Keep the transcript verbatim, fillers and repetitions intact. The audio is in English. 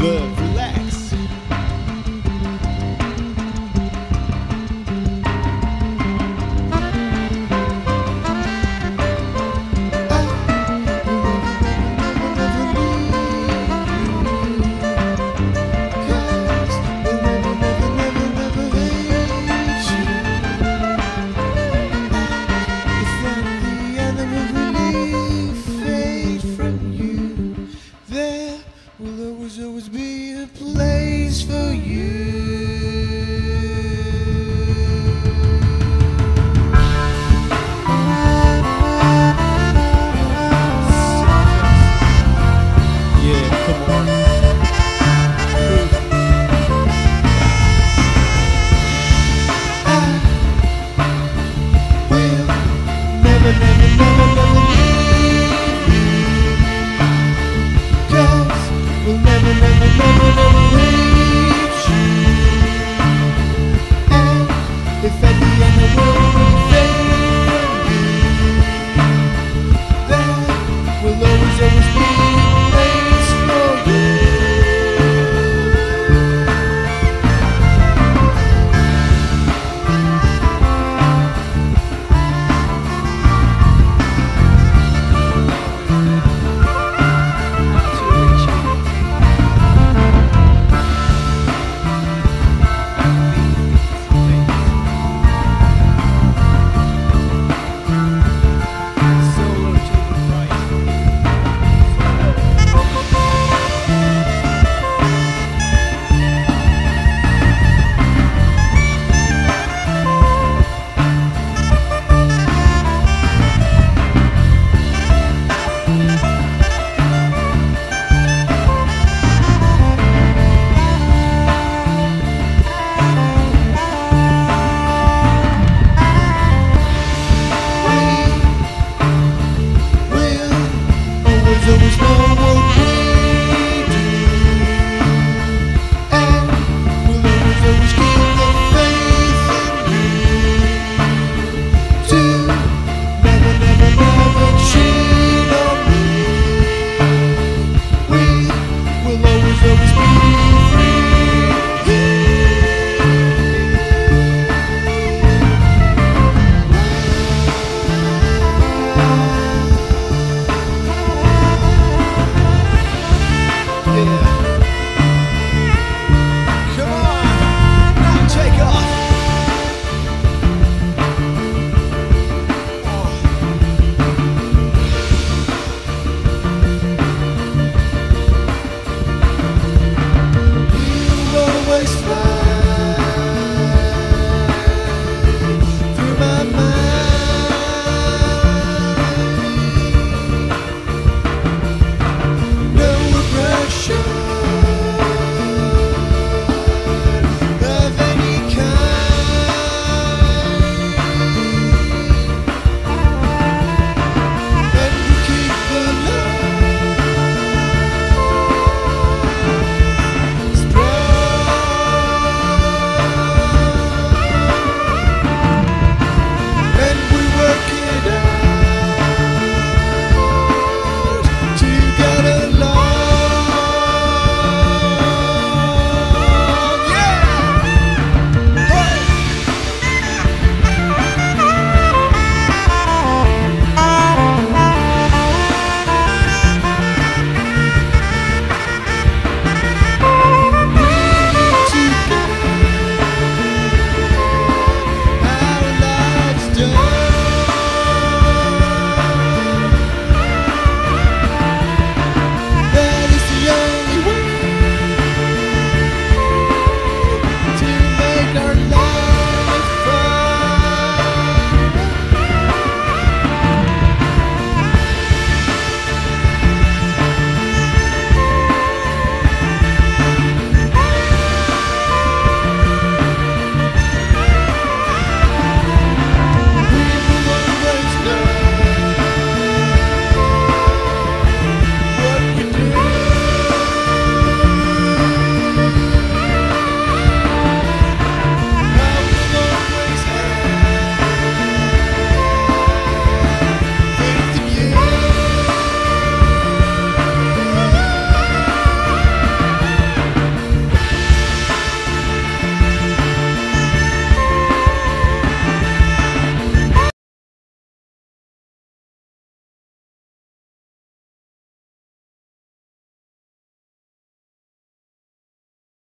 Love, relax. Will always, always be a place for you. Yeah, come on. I will never, never, never, never leave you. 'Cause we'll never, never, never, never reach you. And if at the end the world we fade from you, then we'll always, always be a place for you. Always know what we do, and we'll always, always keep the faith in you. To never, never, never cheat on me. We will always, always be free. Yeah.